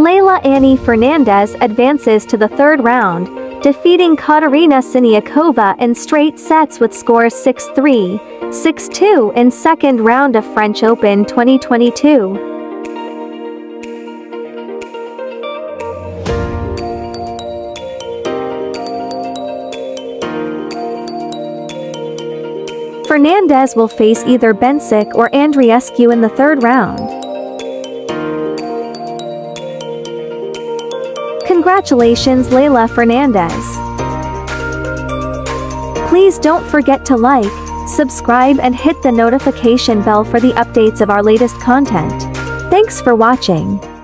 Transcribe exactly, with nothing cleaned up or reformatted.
Leylah Fernandez advances to the third round, defeating Katerina Siniakova in straight sets with scores six three, six two in second round of French Open twenty twenty-two. Fernandez will face either Bencic or Andreescu in the third round. Congratulations, Leylah Fernandez! Please don't forget to like, subscribe and hit the notification bell for the updates of our latest content. Thanks for watching.